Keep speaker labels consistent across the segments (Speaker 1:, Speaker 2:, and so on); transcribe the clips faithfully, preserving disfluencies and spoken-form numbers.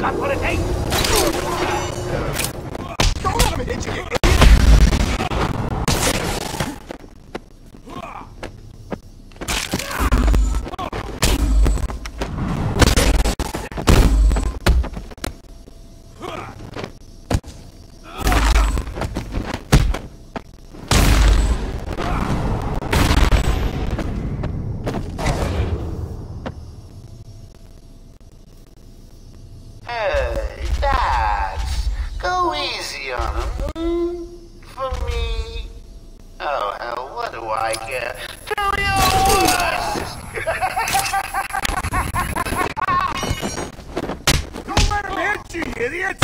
Speaker 1: got what it takes.
Speaker 2: Don't let him hit you, you idiot!
Speaker 1: Hey, Dads, go easy on him. Hmm? For me? Oh, hell, what do I care? Do your worst!
Speaker 2: Don't let him hit you, you idiot!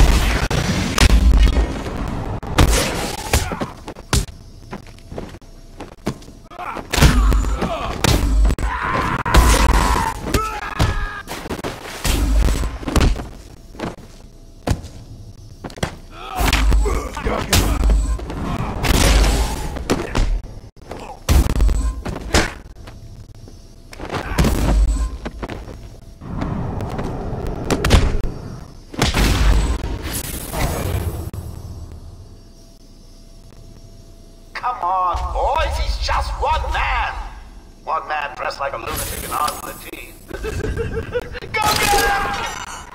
Speaker 1: Come on, boys, he's just one man. One man dressed like a lunatic and armed with a teeth. Go get him!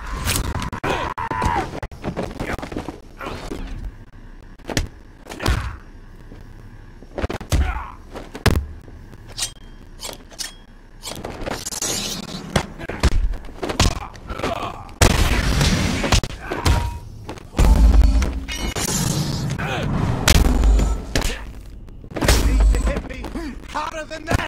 Speaker 2: Harder than that!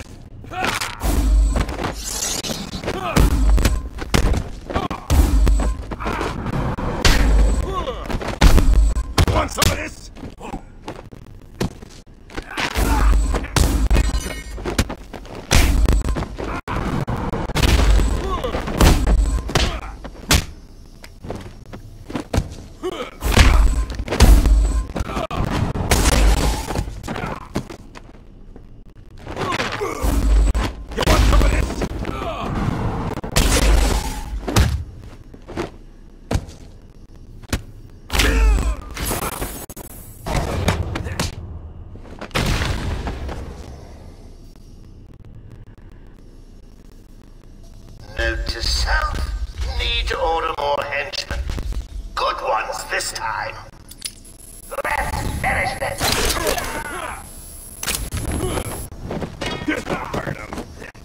Speaker 2: Want some of this?
Speaker 1: Note to self, need to order more henchmen. Good ones this time. Let's finish this.
Speaker 2: Hurt him.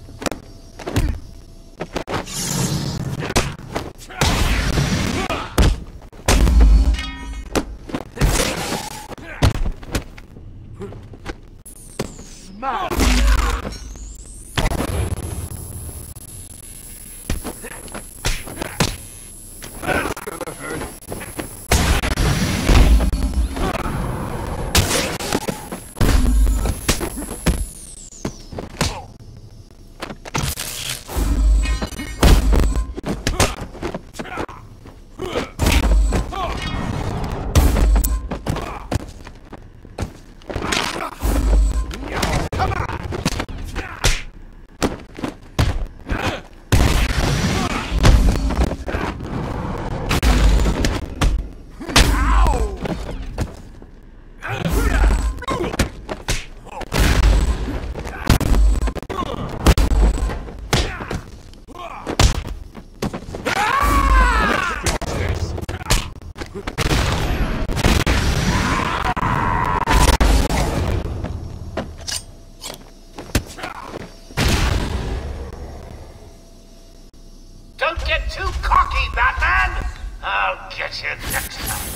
Speaker 2: Smash!
Speaker 1: Don't get too cocky, Batman! I'll get you next time.